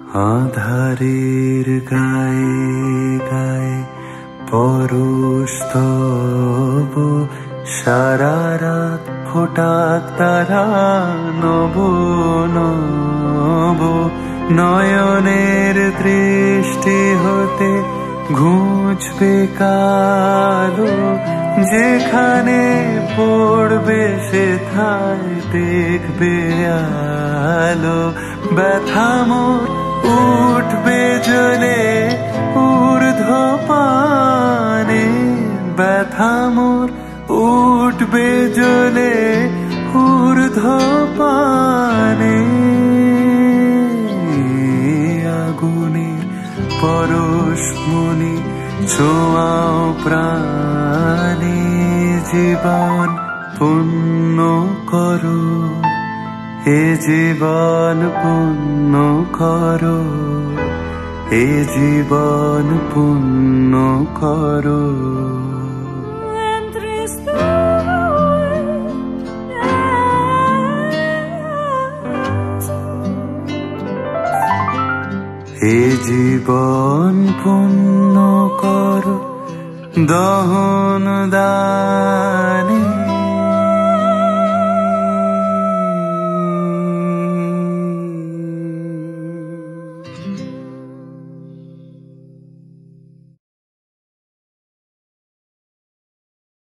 আধারের গায়ে গায়ে পরশ তব, সারা রাত ফোটাক তারা নব নব। নয়নের দৃষ্টি হতে ঘুচবে কালো, যেখানে পড়বে সেথায় দেখবে আলো। ব্যথা মোর উঠবে জ্বলে ঊর্ধ্বপানে, ব্যথা মোর উঠবে জ্বলে ঊর্ধ্বপানে। আগুনের পরশমণি ছোঁয়াও প্রাণে, জীবন পূর্ণ করো, এ জীবন পূর্ণ করো, এ জীবন পূর্ণ করো। এ জীবন পূর্ণ করো দহন দানে।